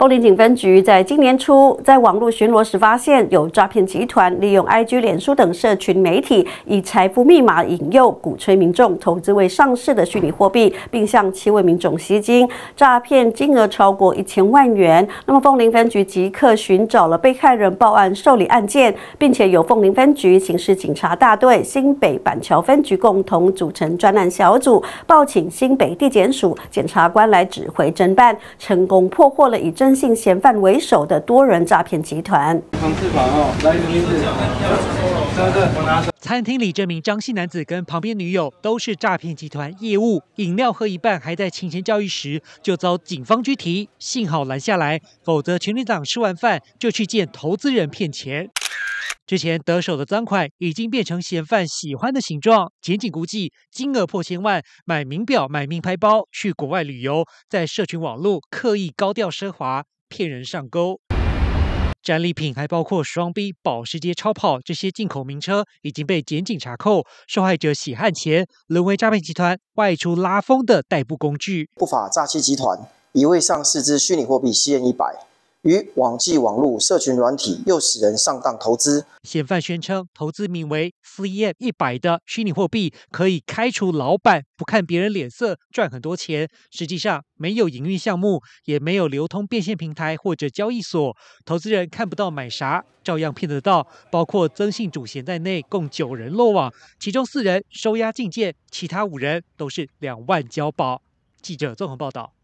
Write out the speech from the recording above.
凤林警分局在今年初在网络巡逻时发现，有诈骗集团利用 IG、脸书等社群媒体，以财富密码引诱、鼓吹民众投资未上市的虚拟货币，并向7位民众吸金，诈骗金额超过1000万元。那么凤林分局即刻寻找了被害人报案受理案件，并且由凤林分局刑事警察大队、新北板桥分局共同组成专案小组，报请新北地检署检察官来指挥侦办，成功破获了以征信嫌犯为首的多人诈骗集团。 餐厅里这名张姓男子跟旁边女友都是诈骗集团业务，饮料喝一半还在勤前教育时，就遭警方拘提，幸好拦下来，否则全队长吃完饭就去见投资人骗钱。之前得手的赃款已经变成嫌犯喜欢的形状，检警估计金额破千万，买名表、买名牌包，去国外旅游，在社群网络刻意高调奢华，骗人上钩。战利品还包括双 B、保时捷超跑这些进口名车，已经被检警查扣，受害者血汗钱，沦为诈骗集团外出拉风的代步工具。 不法诈欺集团以未上市之虚拟货币CN100。于网际网络社群软体诱使人上当投资， 嫌犯宣称投资名为 CN100 的虚拟货币可以开除老板，不看别人脸色赚很多钱。实际上没有营运项目，也没有流通变现平台或者交易所，投资人看不到买啥，照样骗得到。包括曾姓主嫌在内，共9人落网，其中4人收押禁见，其他5人都是2万交保。记者综合报道。